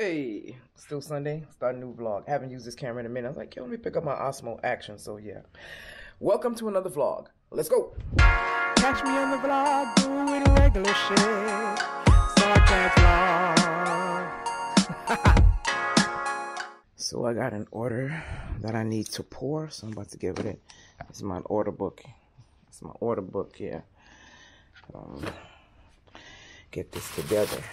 Hey, still Sunday, start a new vlog. Haven't used this camera in a minute. I was like, yo, let me pick up my Osmo Action. So yeah, welcome to another vlog. Let's go. Catch me on the vlog doing regular shit. SARKAZZ vlog. So I got an order that I need to pour, so I'm about to give it. It's my order book. It's my order book here. Get this together.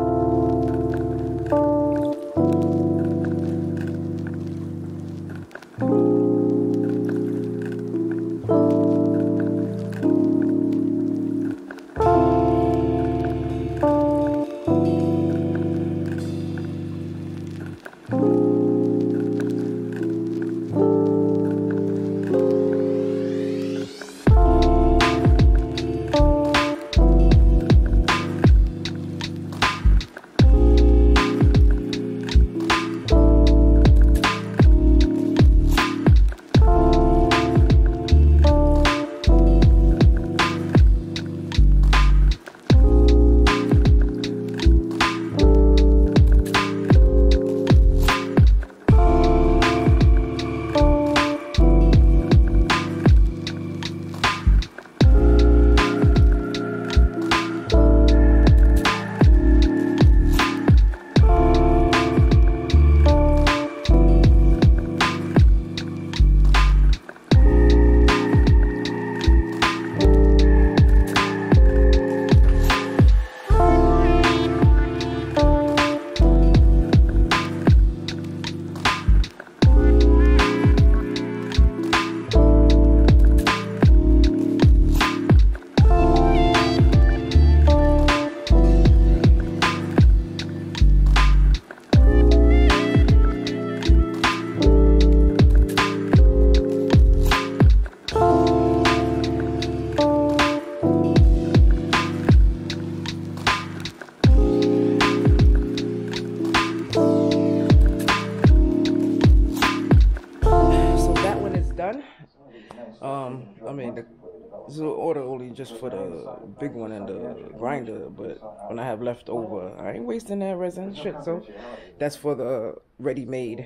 This order only just for the big one and the grinder, but when I have left over, I ain't wasting that resin shit, so that's for the ready-made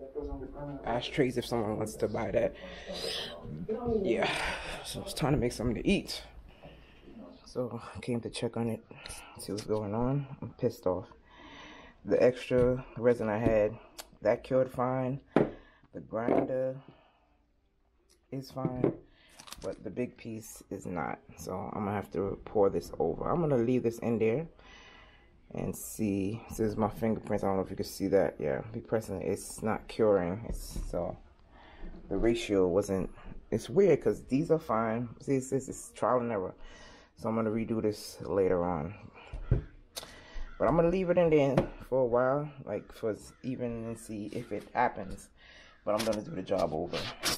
ashtrays if someone wants to buy that. Yeah, so it's time to make something to eat. So I came to check on it, see what's going on. I'm pissed off. The extra resin I had, that cured fine. The grinder is fine, but the big piece is not. So I'm gonna have to pour this over. I'm gonna leave this in there and see. This is my fingerprints. I don't know if you can see that. Yeah, be pressing it. It's not curing. So the ratio wasn't. It's weird because these are fine. See, this is trial and error. So I'm gonna redo this later on. But I'm gonna leave it in there for a while, like for even and see if it happens. But I'm gonna do the job over.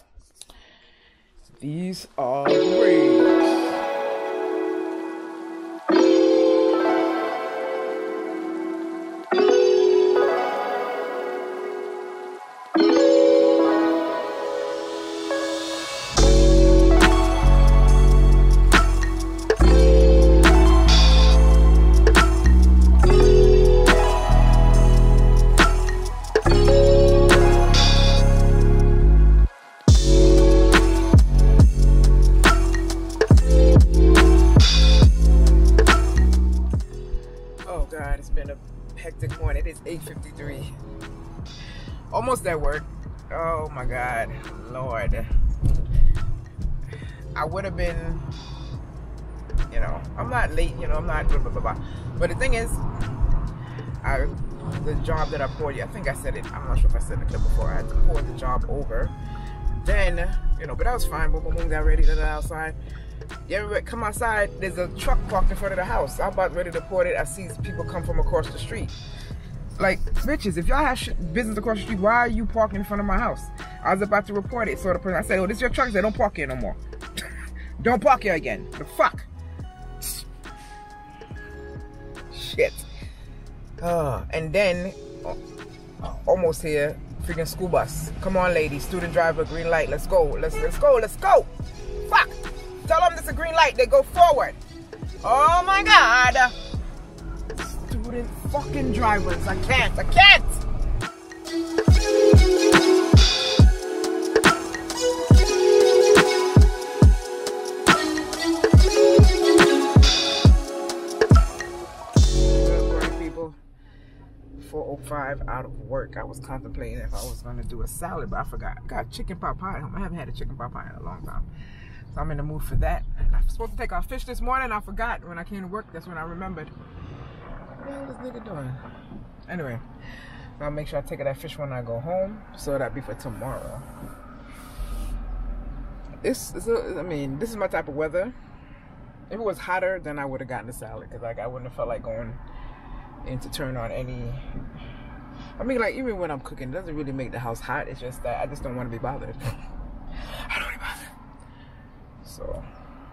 These are great. It's been a hectic one. It is 8:53. Almost at work. Oh my God, Lord. I would have been, you know, I'm not late, you know, I'm not blah, blah, blah, blah. But the thing is, the job that I poured, I think I said it, I'm not sure if I said it before, I had to pour the job over. Then, you know, but that was fine. Boom, boom, boom, got ready to the outside. Yeah, come outside, there's a truck parked in front of the house. I'm about ready to pour it. I see people come from across the street. Like, bitches, if y'all have business across the street, why are you parking in front of my house? I was about to report it. So the person, I said, oh, this is your truck? They don't park here no more. Don't park here again. The fuck? Shit. And then, almost here, freaking school bus. Come on, ladies. Student driver, green light. Let's go. Let's go. Let's go. Fuck. Tell them it's a green light. They go forward. Oh my God. Student fucking drivers. I can't. I can't. Good morning, people. 4:05 out of work. I was contemplating if I was going to do a salad, but I forgot. I got chicken pot pie at home. I haven't had a chicken pot pie in a long time. So I'm in the mood for that. I was supposed to take our fish this morning. I forgot. When I came to work, that's when I remembered. What the hell is this nigga doing? Anyway, I'll make sure I take that fish when I go home. So that'll be for tomorrow. This is my type of weather. If it was hotter, then I would have gotten the salad. Because like, I wouldn't have felt like going in to turn on any... I mean, like, even when I'm cooking, it doesn't really make the house hot. It's just that I just don't want to be bothered. I don't want to be bothered. So,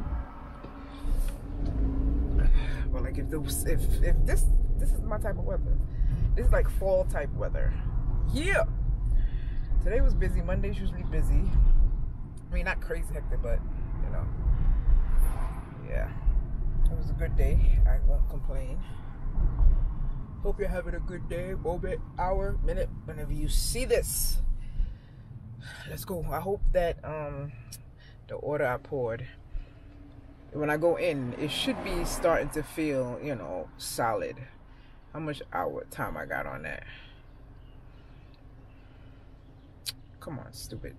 well, like if this is my type of weather. This is like fall type weather. Yeah. Today was busy. Monday's usually busy. I mean, not crazy hectic, but you know, yeah. It was a good day. I won't complain. Hope you're having a good day, moment, hour, minute, whenever you see this. Let's go. I hope that the order I poured, when I go in, it should be starting to feel, you know, solid. How much time I got on that? Come on, stupid.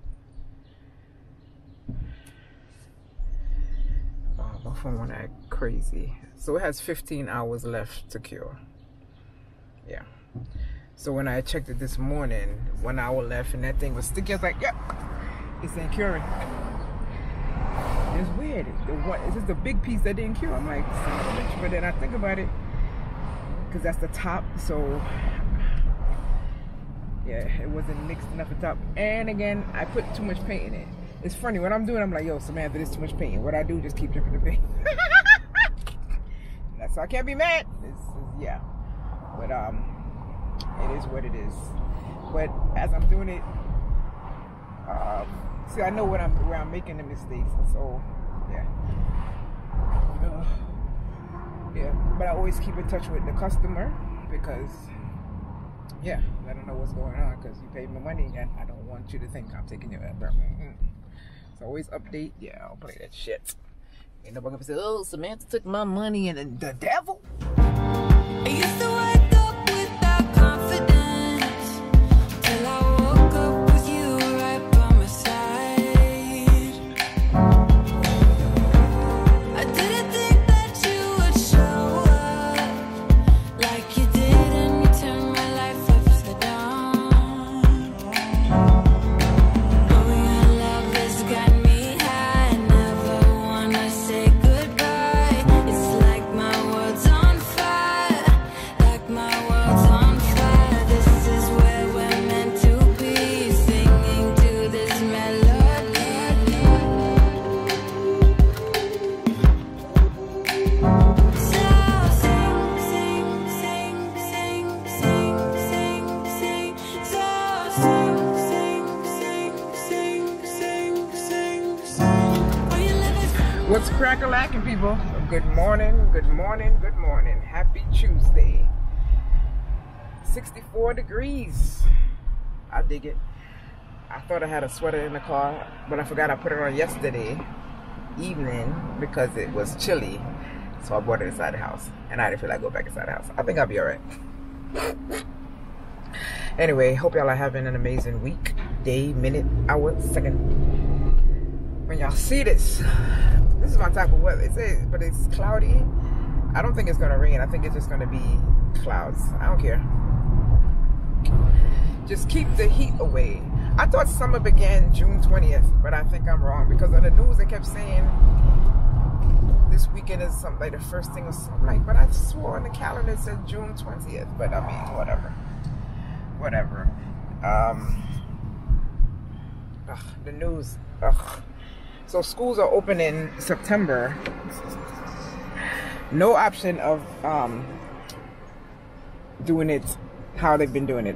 Oh, my phone went act crazy. So it has 15 hours left to cure. Yeah. So when I checked it this morning, 1 hour left and that thing was sticky, I was like, yep, it's ain't curing. It's weird. It's just a big piece that didn't cure. I'm like, son of a bitch. But then I think about it, because that's the top. So, yeah, it wasn't mixed enough at the top. And again, I put too much paint in it. It's funny. When I'm doing, I'm like, yo, Samantha, this is too much paint. What I do, just keep dripping the paint. That's so I can't be mad. Yeah. But, it is what it is. But as I'm doing it, see, I know where I'm making the mistakes, and so yeah, yeah. But I always keep in touch with the customer because, yeah, let them know what's going on because you paid my money, and I don't want you to think I'm taking your effort. So always update. Yeah, I'll play that shit. Ain't nobody gonna say, "Oh, Samantha took my money," and then the devil. I used to wake up without confidence till I woke up with you right by my side. I didn't think that you would show up like you did, and you turned my life upside down. Oh, your love has got me high, never wanna say goodbye. It's like my world's on fire, like my world's on fire. This is where we're meant to be, singing to this melody. So sing, sing, sing, sing, sing, sing, sing. So sing, sing, sing, sing, sing, sing, sing. Are you living? What's crack-a-lacking, people? Good morning, good morning, good morning. Happy Tuesday. 64 degrees. I dig it. I thought I had a sweater in the car, but I forgot I put it on yesterday evening because it was chilly. So I brought it inside the house, and I didn't feel like going back inside the house. I think I'll be all right. Anyway, hope y'all are having an amazing week, day, minute, hour, second. When y'all see this is my type of weather. But it's cloudy. I don't think it's gonna rain. I think it's just gonna be clouds. I don't care. Just keep the heat away. I thought summer began June 20th, but I think I'm wrong because on the news they kept saying this weekend is something like the first thing or something like. But I swore on the calendar it said June 20th. But I mean, whatever. The news. So schools are open in September. No option of doing it how they've been doing it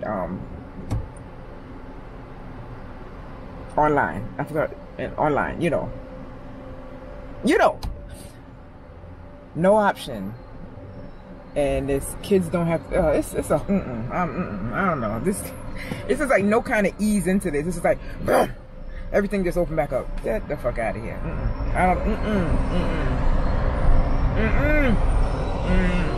online. I forgot, online, you know, no option and this kids don't have. It's a. I don't know. This is like no kind of ease into this. This is like everything just opened back up. Get the fuck out of here. I don't.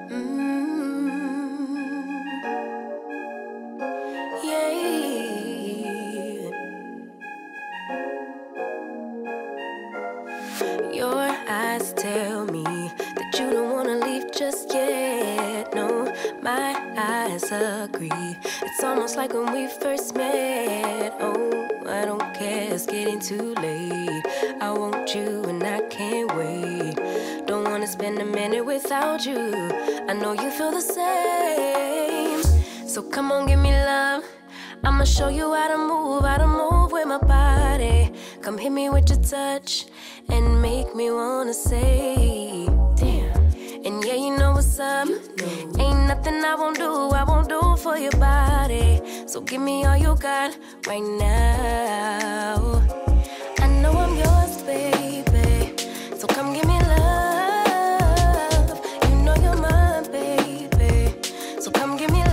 Your eyes tell me that you don't wanna leave just yet. No, my eyes agree. It's almost like when we first met. Oh, I don't care, it's getting too late. I want you and I can't wait. Don't wanna spend a minute without you. I know you feel the same. So come on, give me love. I'ma show you how to move with my body. Come hit me with your touch and make me wanna say, damn. And yeah, you know what's up. Ain't nothing I won't do for your body. So give me all you got right now. I know I'm yours, baby. So come give me love. You know you're mine, baby. So come give me love.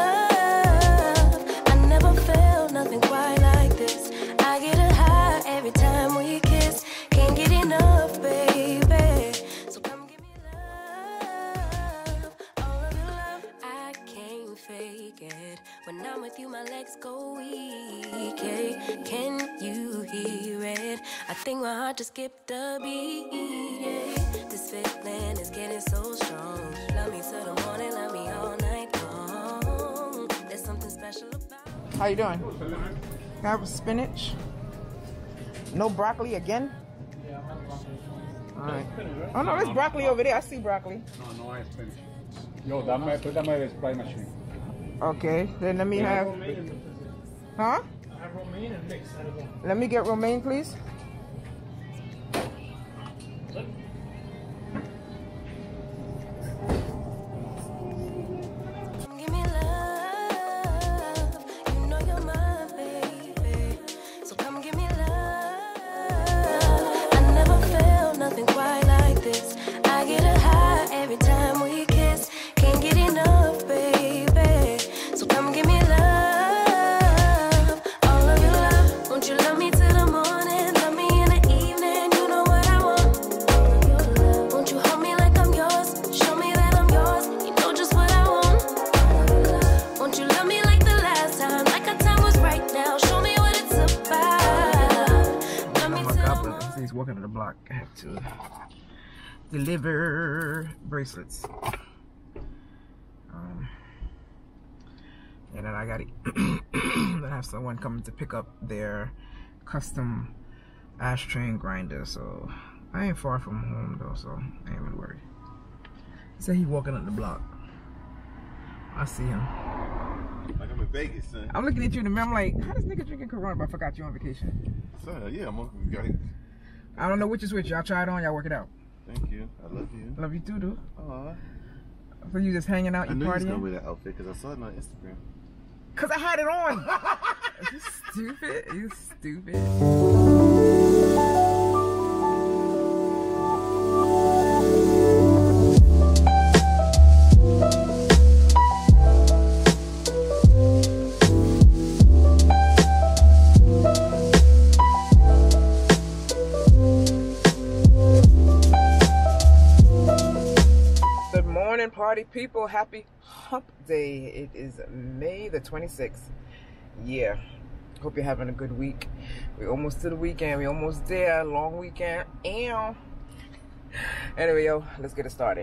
Nothing quite like this. I get a high every time we kiss. Can't get enough, baby. So come give me love. All of your love, I can't fake it. When I'm with you, my legs go weak. Hey, can you hear it? I think my heart just skipped a beat. Yeah. This feeling is getting so strong. Love me till the morning, love me all night long. There's something special about. How you doing? Can I have spinach? No broccoli again? Yeah, I have broccoli. Alright. Oh no, there's broccoli over there. I see broccoli. No, I have spinach. Yo, dame the spray machine. Okay, then let me have. Huh? I have romaine and mix. Let me get romaine, please. Walking to the block, I have to deliver bracelets. And then I gotta have someone come to pick up their custom ashtray and grinder. So I ain't far from home though, so I ain't even worried. So he walking up the block. I see him. Like I'm in Vegas, son. I'm looking at you in the mirror. I'm like, how does nigga drinking Corona? But I forgot you on vacation. Son, yeah, I'm on. I don't know which is which. Y'all try it on. Y'all work it out. Thank you. I love you. Love you too, dude. Aww. So you just hanging out, you partying? I knew you was gonna wear that outfit because I saw it on Instagram. Cause I had it on. You stupid. You stupid. Party people, happy hump day. It is May the 26th. Yeah, hope you're having a good week. We're almost to the weekend. We're almost there. Long weekend. Anyway, yo, let's get it started.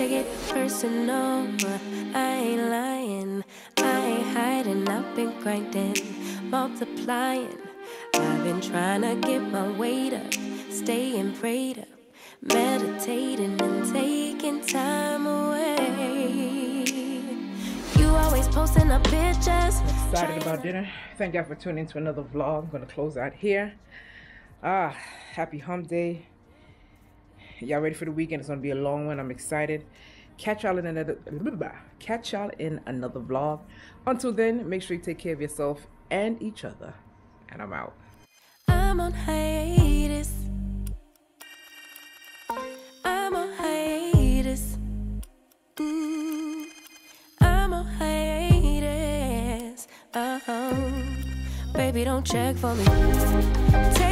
take it personal, but I ain't lying. I ain't hiding, I've been grinding, multiplying. I've been trying to get my weight up, staying prayed up, meditating and taking time away. You always posting up pictures. I'm excited about dinner. Thank y'all for tuning into another vlog. I'm gonna close out here. Happy hump day. Y'all ready for the weekend? It's gonna be a long one. I'm excited. Catch y'all in another vlog. Until then, make sure you take care of yourself and each other. And I'm out. I'm on hiatus. I'm on hiatus. I'm on hiatus. Baby, don't check for me.